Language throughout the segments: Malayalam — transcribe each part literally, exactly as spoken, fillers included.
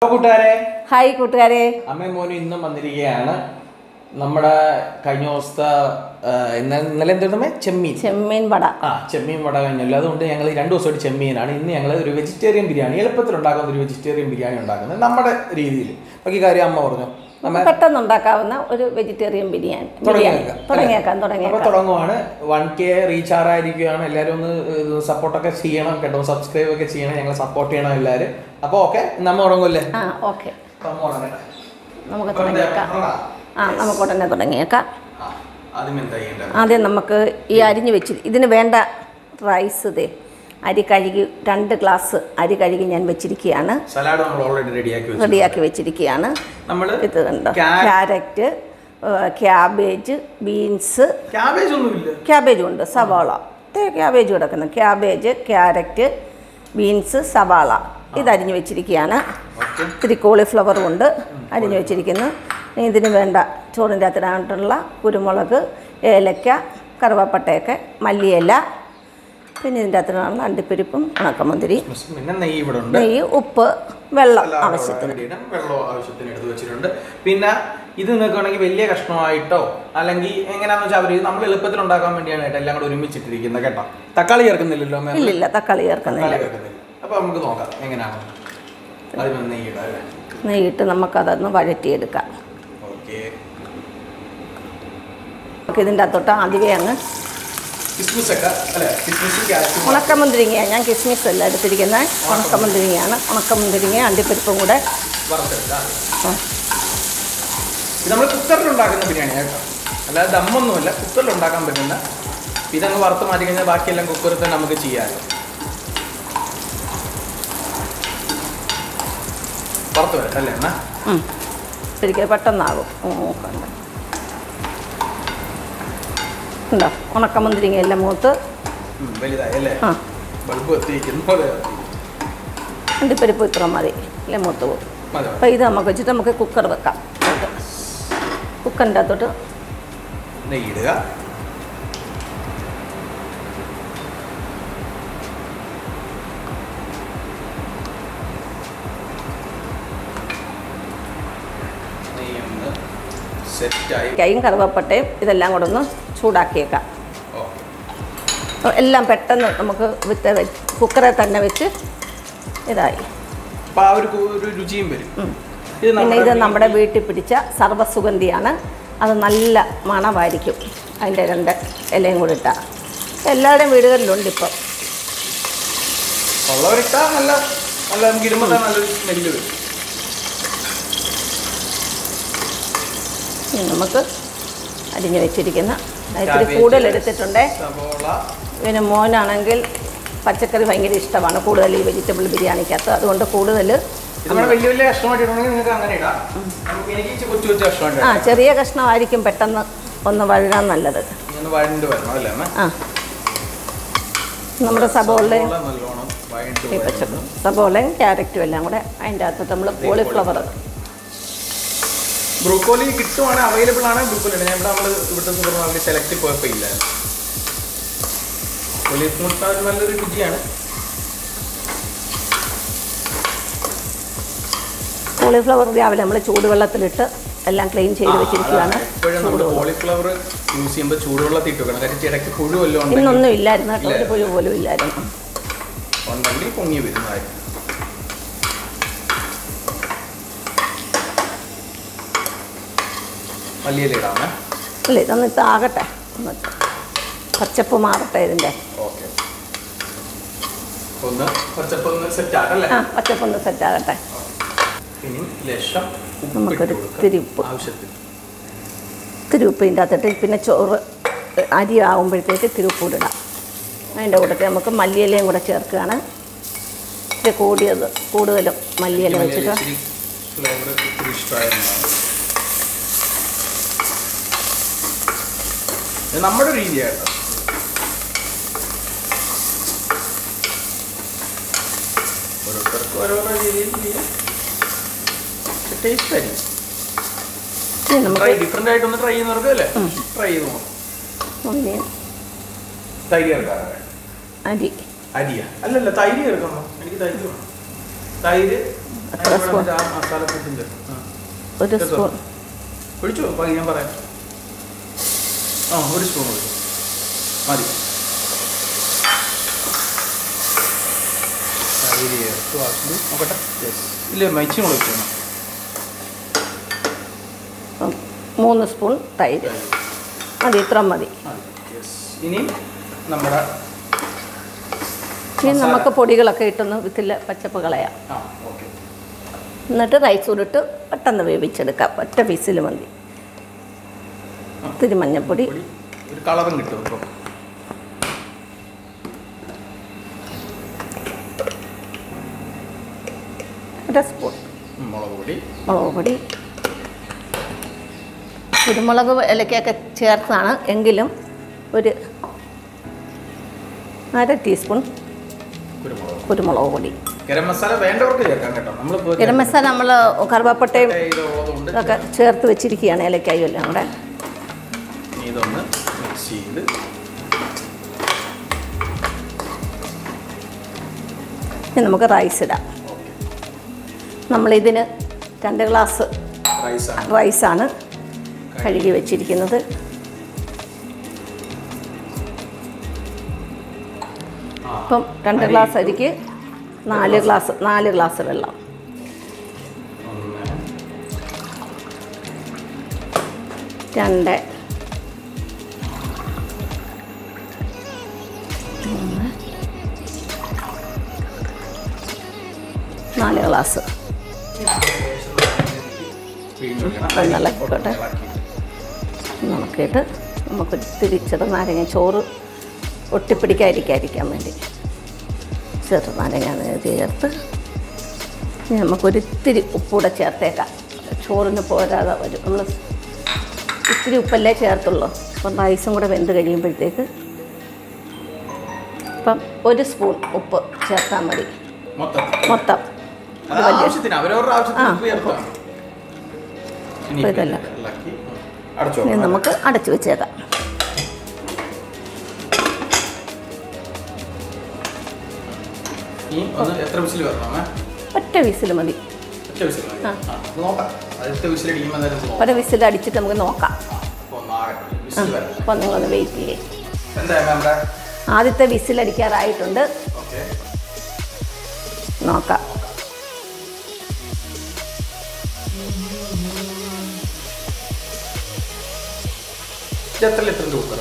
കൂട്ടുകാരെ ഹായ് കൂട്ടുകാരെ അമ്മയും മോനും ഇന്നും വന്നിരിക്കുകയാണ്. നമ്മുടെ കഴിഞ്ഞ ദിവസത്തെ ഇന്നലെ എന്താണ് ചെമ്മീൻ ചെമ്മീൻ വട ആ ചെമ്മീൻ വട കഴിഞ്ഞല്ലോ. അതുകൊണ്ട് ഞങ്ങൾ രണ്ട് ദിവസമായിട്ട് ചെമ്മീനാണ്. ഇന്ന് ഞങ്ങൾ ഒരു വെജിറ്റേറിയൻ ബിരിയാണി എളുപ്പത്തിൽ ഉണ്ടാക്കുന്ന ഒരു വെജിറ്റേറിയൻ ബിരിയാണി ഉണ്ടാക്കുന്നത് നമ്മുടെ രീതിയിൽ. ബാക്കി കാര്യം അമ്മ പറഞ്ഞു പെട്ടെന്ന് ഉണ്ടാക്കാവുന്ന ഒരു വെജിറ്റേറിയൻ ബിരിയാണി തുടങ്ങിയേക്കാം തുടങ്ങിയേക്കാം തുടങ്ങുവാണ്. വൺ കെ റീച്ച് ആറായിരിക്കുകയാണ്. എല്ലാവരും ഒന്ന് സപ്പോർട്ടൊക്കെ ചെയ്യണം കേട്ടോ, സബ്സ്ക്രൈബ് ഒക്കെ ചെയ്യണം, ഞങ്ങൾ സപ്പോർട്ട് ചെയ്യണം എല്ലാവരും. അപ്പോൾ ഓക്കെ നമ്മൾ തുടങ്ങുമല്ലേ? ആ ഓക്കെ നമുക്ക് തുടങ്ങിയേക്കാം. ആ നമുക്ക് ഉടനെ തുടങ്ങിയേക്കാം. ആദ്യം നമുക്ക് ഈ അരിഞ്ഞ് വെച്ച് ഇതിന് വേണ്ട റൈസ് ഇതേ അരി കഴുകി രണ്ട് ഗ്ലാസ് അരി കഴുകി ഞാൻ വെച്ചിരിക്കുകയാണ്. സലാഡ് നമ്മൾ ഓൾറെഡി റെഡിയാക്കി റെഡിയാക്കി വെച്ചിരിക്കുകയാണ്. ഇത് കണ്ടോ, ക്യാരറ്റ്, ക്യാബേജ്, ബീൻസ്, ക്യാബേജ് ഒന്നുമില്ല ക്യാബേജും ഉണ്ട്, സവാള ക്യാബേജ് കിടക്കുന്നു, ക്യാബേജ്, ക്യാരറ്റ്, ബീൻസ്, സവാള ഇത് അരിഞ്ഞ് വെച്ചിരിക്കുകയാണ്. ഇത്തിരി കോളിഫ്ലവറും ഉണ്ട് അരിഞ്ഞ് വെച്ചിരിക്കുന്നു. ഇതിന് വേണ്ട ചോറിൻ്റെ അകത്തിടാനായിട്ടുള്ള കുരുമുളക്, ഏലക്ക, കറുവപ്പട്ടയൊക്കെ, മല്ലിയില, പിന്നെ ഇതിൻ്റെ അകത്തിനുള്ള അണ്ടിപ്പരിപ്പും ഉണക്കമുന്തിരി, നെയ്യ്, ഉപ്പ്, വെള്ളം ആവശ്യത്തിന് വെള്ളം ആവശ്യത്തിന് എടുത്ത് വെച്ചിട്ടുണ്ട്. പിന്നെ ഇത് നിങ്ങൾക്ക് വേണമെങ്കിൽ വലിയ കഷ്ണമായിട്ടോ അല്ലെങ്കിൽ എങ്ങനെയാണെന്ന് വെച്ചാൽ അവർ നമ്മൾ എളുപ്പത്തിൽ ഉണ്ടാക്കാൻ വേണ്ടിയാണ് കേട്ടോ എല്ലാം കൂടെ ഒരുമിച്ചിട്ടിരിക്കുന്നത് കേട്ടോ. തക്കാളി ചേർക്കുന്നില്ലല്ലോ? ഇല്ലില്ല, തക്കാളി ചേർക്കുന്നില്ല. അപ്പോൾ നമുക്ക് നോക്കാം എങ്ങനെയാണ്. അതിന് നെയ്യിടാം അല്ലേ? നെയ്യിട്ട് നമുക്കതൊന്ന് വഴറ്റിയെടുക്കാം. ഓക്കെ, നമുക്ക് ഇതിൻ്റെ അകത്തോട്ട് ആദ്യമേ അങ്ങ് ഉണക്കമുന്തിരിങ്ങയാണ്. ഞാൻ കിസ്മിസ് അല്ല എടുത്തിരിക്കുന്നത്, ഉണക്കമുന്തിരിങ്ങയാണ്. ഉണക്കമുന്തിരിങ്ങ അണ്ടിപ്പരിപ്പും കൂടെ നമ്മൾ കുക്കറിൽ ഉണ്ടാക്കുന്ന ബിരിയാണി കേട്ടോ, അല്ലാതെ ദമ്മൊന്നുമില്ല. കുക്കറിൽ ഉണ്ടാക്കാൻ പറ്റുന്ന ഇതങ്ങ് വറുത്ത് മാറ്റി കഴിഞ്ഞാൽ ബാക്കിയെല്ലാം കുക്കറിൽ തന്നെ നമുക്ക് ചെയ്യാമല്ലോ. വറുത്ത് വരട്ടെ അല്ലേ എന്നാ? ശരിക്കും പെട്ടെന്നാകും. നോക്കണ്ട ഉണ്ടോ, ഉണക്കമുന്തിരിങ്ങ എല്ലാം മൂത്ത് വലുതായല്ലേ? ആ ബൾബ് അണ്ടിപ്പരിപ്പ് ഇത്ര മതി, എല്ലാം മൂത്ത് പോകും. അപ്പോൾ ഇത് നമുക്ക് വെച്ചിട്ട് നമുക്ക് കുക്കർ വെക്കാം. കുക്കറിൻ്റെ അകത്തോട്ട് നെയ്യിടുക. കൈയും കറുവപ്പട്ടയും ഇതെല്ലാം കൂടെ ഒന്ന് ചൂടാക്കിയേക്കാം. എല്ലാം പെട്ടെന്ന് നമുക്ക് വിത്ത് കുക്കറെ തന്നെ വെച്ച് ഇതായി. രുചിയും വരും. പിന്നെ ഇത് നമ്മുടെ വീട്ടിൽ പിടിച്ച സർവ്വസുഗന്ധിയാണ്. അത് നല്ല മണമായിരിക്കും അതിൻ്റെ രണ്ട് ഇലയും കൂടി ഇട്ടാൽ. എല്ലാവരുടെയും വീടുകളിലുണ്ട് ഇപ്പം. നമുക്ക് അരിഞ്ഞ് വെച്ചിരിക്കുന്ന ഇത്തിരി കൂടുതൽ എടുത്തിട്ടുണ്ട്. പിന്നെ മോനാണെങ്കിൽ പച്ചക്കറി ഭയങ്കര ഇഷ്ടമാണ്, കൂടുതൽ ഈ വെജിറ്റബിൾ ബിരിയാണിക്കകത്ത്. അതുകൊണ്ട് കൂടുതൽ ആ ചെറിയ കഷ്ണമായിരിക്കും പെട്ടെന്ന് ഒന്ന് വഴകാൻ നല്ലത്. ആ നമ്മുടെ സബോളയും ഈ പച്ചക്കറി സബോളയും ക്യാരറ്റും എല്ലാം കൂടെ അതിൻ്റെ അകത്ത് നമ്മൾ കോളിഫ്ലവർ ബ്രൂക്കോലി കിട്ടുവാണെങ്കിൽ അവൈലബിൾ ആണ്. ബ്രൂക്കോലി ഞാൻ ഇവിടെ നമ്മൾ ഇവിടുത്തെ സൂപ്പർ മാർക്കറ്റ് സെലക്ട് പോയപ്പോൾ ഇല്ല. നല്ലൊരു രുചിയാണ്. കോളിഫ്ലവർ രാവിലെ നമ്മൾ ചൂടുവെള്ളത്തിലിട്ട് എല്ലാം ക്ലീൻ ചെയ്ത് വെച്ചിരിക്കുകയാണ്. എപ്പോഴും നമ്മൾ കോളിഫ്ലവർ യൂസ് ചെയ്യുമ്പോൾ ചൂടുവെള്ളത്തിൽ ഇട്ട് വെക്കണം. കാര്യം ഇടയ്ക്ക് പുഴു വല്ലതും ഇന്നൊന്നും ഇല്ലായിരുന്നു കേട്ടോ, ഒരു പുഴു പോലും ഇല്ലായിരുന്നു. ഉണ്ടെങ്കിൽ പൊങ്ങി വരുന്നതായിരുന്നു. മല്ലിയില ഇടാമേ? അല്ല, ഇതൊന്ന് ഇപ്പം ആകട്ടെ, ഒന്ന് പച്ചപ്പ് മാറട്ടെ ഇതിൻ്റെ. ഓക്കെ, ഒന്ന് പച്ചപ്പൊന്ന് സെറ്റ് ആകട്ടെ. ആ പച്ചപ്പൊന്ന് സെറ്റ് ആകട്ടെ. നമുക്കൊരു തിരുപ്പ് തിരുപ്പ് ഇതിൻ്റെ അകത്തിട്ട് പിന്നെ ചോറ് അരി ആകുമ്പോഴത്തേക്ക് തിരുപ്പൂടിടാം. അതിൻ്റെ കൂട്ടത്തിൽ നമുക്ക് മല്ലിയിലയും കൂടെ ചേർക്കുകയാണ്. ഇത് കൂടിയത് കൂടുതലും മല്ലിയില വെച്ചിട്ട് നമ്മുടെ രീതിയായിട്ടോ. ഓരോരുത്തർക്കും ഓരോരോ രീതിയിൽ ടേസ്റ്റ് ആയിരിക്കും. ഡിഫറെൻ്റ് ആയിട്ടൊന്ന് ട്രൈ ചെയ്യുന്നവർക്ക് അല്ലേ ട്രൈ ചെയ്ത് നോക്കാം. തൈര് ചേർക്കാറ് അരി അരിയാ അല്ലല്ല തൈര് ചേർക്കണോ? എനിക്ക് തൈര് വേണം. തൈര് എത്ര സ്പൂൺ? ഒരു സ്പൂൺ ഒഴിച്ചു ഞാൻ പറയാം. ആ ഒരു സ്പൂൺ ഒഴിച്ചു മതി. നോക്കട്ടെ. ഇല്ല മൈച്ചും കൂടെ വെച്ചു. മൂന്ന് സ്പൂൺ തൈര് മതി, ഇത്ര മതി. ഇനി നമ്മുടെ ഇനി നമുക്ക് പൊടികളൊക്കെ ഇട്ടൊന്ന് വിത്തില്ല പച്ചപ്പ് കളയാം. എന്നിട്ട് റൈസ് കൂടിട്ട് പെട്ടെന്ന് വേവിച്ചെടുക്കാം. ഒറ്റ പീസിൽ മതി. ഇത്തിരി മഞ്ഞൾപ്പൊടി, ഒരു കളറും കിട്ടും. ഇപ്പോൾ ഒരു സ്പൂൺ മുളക് പൊടി, മുളക് പൊടി കുരുമുളക് ഇലക്കൊക്കെ ചേർത്താണ് എങ്കിലും ഒരു അര ടീസ്പൂൺ കുരുമുളക് പൊടി. ഗരം മസാല വേണ്ടവർക്ക് ചേർക്കാം കേട്ടോ. നമ്മൾ ഗരം മസാല നമ്മൾ കറുവാപ്പട്ടയും ഒക്കെ ചേർത്ത് വെച്ചിരിക്കുകയാണ്, ഇലക്കായും എല്ലാം കൂടെ. ഇതൊന്ന് മിക്സ് ചെയ്ത് ഇനി നമുക്ക് റൈസ് ഇടാം. നമ്മളിതിന് രണ്ട് ഗ്ലാസ് റൈസാണ് കഴുകി വെച്ചിരിക്കുന്നത്. ഇപ്പം രണ്ട് ഗ്ലാസ് അരിക്ക് നാല് ഗ്ലാസ് നാല് ഗ്ലാസ് വെള്ളം. രണ്ട് മൂന്ന് നാല് ഗ്ലാസ് വെള്ളമിളക്കട്ടെ. നോക്കിയിട്ട് നമുക്ക് തിരിച്ചത് നാരങ്ങ ചോറ് ഒട്ടിപ്പിടിക്കാതിരിക്കാതിരിക്കാൻ വേണ്ടി ചെറുനാരങ്ങ ചേർത്ത് നമുക്കൊരിത്തിരി ഉപ്പൂടെ ചേർത്തേക്കാം. ചോറിന് പോരാതെ വരും. നമ്മൾ ഇത്തിരി ഉപ്പല്ലേ ചേർത്തുള്ളൂ. അപ്പം റൈസും കൂടെ വെന്ത് കഴിയുമ്പോഴത്തേക്ക് ഇപ്പം ഒരു സ്പൂൺ ഉപ്പ് ചേർത്താൽ മതി മൊത്തം. ഇതല്ല ഇനി നമുക്ക് അടച്ചു വെച്ചേക്കാം. ഒറ്റ വിസിൽ മതി. ഒരു വിസിൽ അടിച്ചിട്ട് നമുക്ക് നോക്കാം. അപ്പം നിങ്ങളൊന്ന് വെയിറ്റ് ചെയ്യേ. ആദ്യത്തെ വിസിൽ അടിക്കാറായിട്ടുണ്ട്, നോക്കാം. എത്ര ലിറ്ററിൻ്റെ കുക്കർ?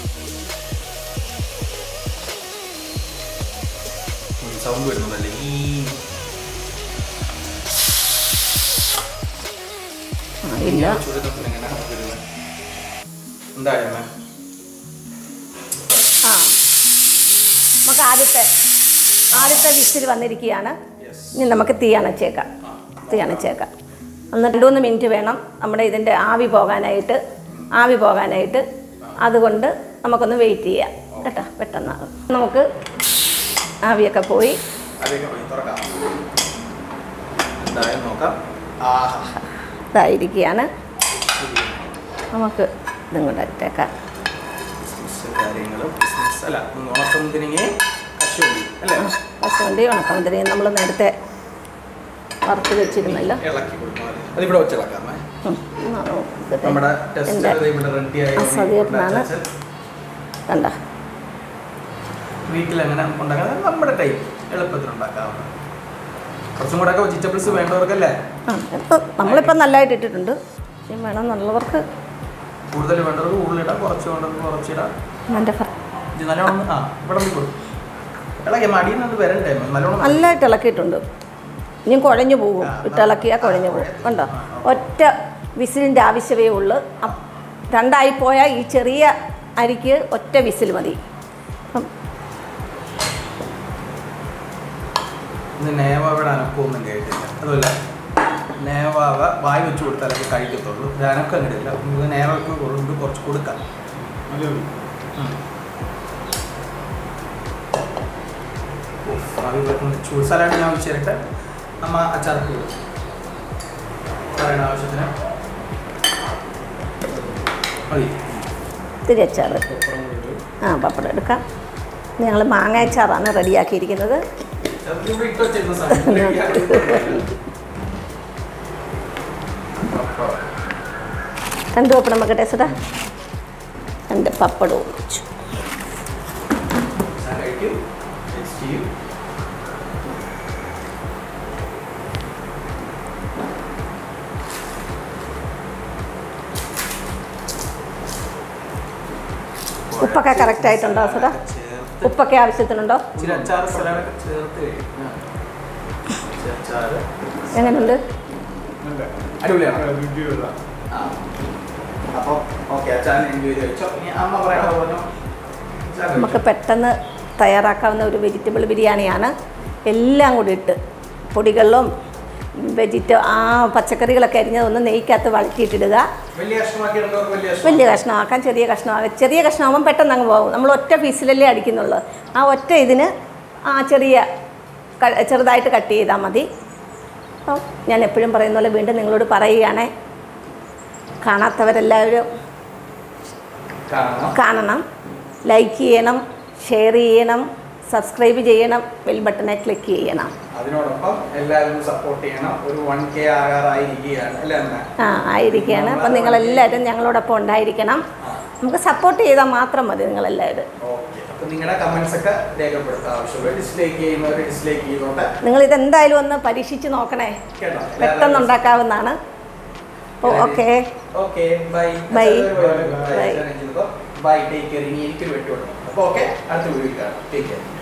സൗണ്ട് വരുന്നുണ്ടല്ലേ ഈ ഇല്ല. എന്തായാലും ആ നമുക്ക് ആദ്യത്തെ ആദ്യത്തെ വിസിൽ വന്നിരിക്കുകയാണ്. ഇനി നമുക്ക് തീ അണച്ചേക്കാം. തീ അണച്ചേക്കാം. ഒന്ന് രണ്ട് മൂന്ന് മിനിറ്റ് വേണം നമ്മുടെ ഇതിൻ്റെ ആവി പോകാനായിട്ട് ആവി പോകാനായിട്ട് അതുകൊണ്ട് നമുക്കൊന്ന് വെയിറ്റ് ചെയ്യാം കേട്ടോ. പെട്ടെന്ന് നമുക്ക് ആവിയൊക്കെ പോയി ഇതായിരിക്കുകയാണ്. നമുക്ക് ഇതും കൂടെ ഇട്ടേക്കാം. കശുവണ്ടി ഉണക്കമുന്തിരിങ്ങ നമ്മൾ നേരത്തെ വറുത്ത് വെച്ചിരുന്നല്ലോ. അസദേട്ടനാണ് കണ്ട വീട്ടിലെങ്ങനെ ഉണ്ടാക്കാൻ നമ്മുടെ ടൈം എളുപ്പത്തിൽ ഉണ്ടാക്കാവുന്ന കുറച്ചും കൂടെ ഒക്കെ വെജിറ്റബിൾസ് വേണ്ടവർക്കല്ലേ. നമ്മളിപ്പോൾ നല്ലതായിട്ട് ഇട്ടിട്ടുണ്ട്. പക്ഷേ വേണം നല്ലവർക്ക് കൂടുതൽ വേണ്ടവർക്ക് കൂടുതലിടാം, കുറച്ച് വേണ്ടവർക്ക് കുറച്ചിടാം. എൻ്റെ നല്ലോണം ആ ഇവിടെ ഇളക്കി മടിയിൽ നിന്ന് വരണ്ടേ നല്ലോണം നല്ലതായിട്ട് ഇളക്കിയിട്ടുണ്ട്. ഇനിയും കുഴഞ്ഞു പോകും. ഇട്ടിളക്കിയാൽ കുഴഞ്ഞു പോകും. കണ്ടോ, ഒറ്റ വിസിലിൻ്റെ ആവശ്യമേ ഉള്ളൂ. രണ്ടായിപ്പോയാൽ ഈ ചെറിയ അരിക്ക് ഒറ്റ വിസിൽ മതി. നേവാവയുടെ അനക്കമൊന്നും കേട്ടില്ല. അതുമല്ല നേവാവ വായി വെച്ച് കൊടുത്താലൊക്കെ കഴിക്കത്തുള്ളൂ. അനക്കം കിട്ടില്ല. നമുക്ക് നേവക്ക് കൊണ്ട് കുറച്ച് കൊടുക്കാം. ചൂട് സലാഡ് ഞാൻ വെച്ച് തരട്ടെ. നമ്മ അച്ചാർക്ക് പറയുന്ന ആവശ്യത്തിന് മതി. ഇത്തിരി അച്ചാർ ആ പപ്പടം എടുക്കാം. ഞങ്ങൾ മാങ്ങ അച്ചാറാണ് റെഡിയാക്കിയിരിക്കുന്നത്. രണ്ട് പപ്പടം വെക്കട്ടെ ചേട്ടാ. രണ്ട് പപ്പടവും വെച്ചു. ഉപ്പൊക്കെ കറക്റ്റ് ആയിട്ടുണ്ടോ ചേട്ടാ? ഉപ്പൊക്കെ ആവശ്യത്തിനുണ്ടോ? എങ്ങനെയുണ്ട്? നമുക്ക് പെട്ടെന്ന് തയ്യാറാക്കാവുന്ന ഒരു വെജിറ്റബിൾ ബിരിയാണിയാണ്. എല്ലാം കൂടി ഇട്ട് പൊടികളിലും വെജിറ്റ ആ പച്ചക്കറികളൊക്കെ അരിഞ്ഞതൊന്ന് നെയ്ക്കകത്ത് വഴറ്റിയിട്ടിടുക. വലിയ കഷ്ണമാക്കാൻ ചെറിയ കഷ്ണമാക്കാം. ചെറിയ കഷ്ണമാകുമ്പോൾ പെട്ടെന്ന് അങ്ങ് പോകും. നമ്മൾ ഒറ്റ പീസിലല്ലേ അടിക്കുന്നുള്ളൂ. ആ ഒറ്റ ഇതിന് ആ ചെറിയ ചെറുതായിട്ട് കട്ട് ചെയ്താൽ മതി. അപ്പോൾ ഞാൻ എപ്പോഴും പറയുന്ന പോലെ വീണ്ടും നിങ്ങളോട് പറയുകയാണേ, കാണാത്തവരെല്ലാവരും കാണണം, ലൈക്ക് ചെയ്യണം, ഷെയർ ചെയ്യണം, സബ്സ്ക്രൈബ് ചെയ്യണം, ബെൽ ബട്ടനെ ക്ലിക്ക് ചെയ്യണം. അതിനോടൊപ്പം എല്ലാവരും സപ്പോർട്ട് ചെയ്യണം. ഒരു വൺ കെ ആകാറായിരിക്കുകയാണ് അല്ലേ? ആ ആയിരിക്കുകയാണ്. അപ്പം നിങ്ങളെല്ലാവരും ഞങ്ങളോടൊപ്പം ഉണ്ടായിരിക്കണം. നമുക്ക് സപ്പോർട്ട് ചെയ്താൽ മാത്രം മതി നിങ്ങളെല്ലാവരും. നിങ്ങളുടെ കമന്റ്സ് ഒക്കെ രേഖപ്പെടുത്താൻ ആവശ്യമുള്ള ഡിസ്ലൈക്ക് ചെയ്യുന്നവർ ഡിസ്ലൈക്ക് ചെയ്യുന്നുണ്ട്. നിങ്ങൾ ഇതെന്തായാലും ഒന്ന് പരീക്ഷിച്ച് നോക്കണേ, പെട്ടെന്ന് ഉണ്ടാക്കാവുന്നതാണ്. Okay okay bye bye bye bye take care. ഇനി എനിക്കൊരു വെട്ടുള്ളൂ. അപ്പോൾ ഓക്കെ, അടുത്ത വീഡിയോ കാണാം. Take care.